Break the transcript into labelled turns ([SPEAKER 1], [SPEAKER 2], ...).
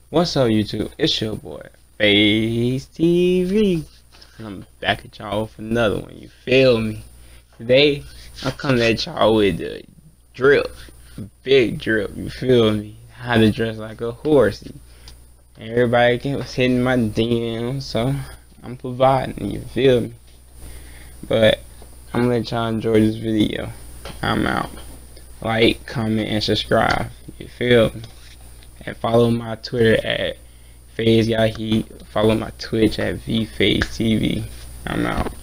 [SPEAKER 1] What's up, YouTube? It's your boy, Face TV. And I'm back at y'all with another one. You feel me? Today, I'm coming at y'all with the drip. Big drip. You feel me? How to dress like a horsey. Everybody was hitting my DM, so I'm providing. You feel me? But I'm gonna let y'all enjoy this video. I'm out. Like, comment, and subscribe. You feel me? And follow my Twitter at FazeGotHeat. Follow my Twitch at VFazeTV. I'm out.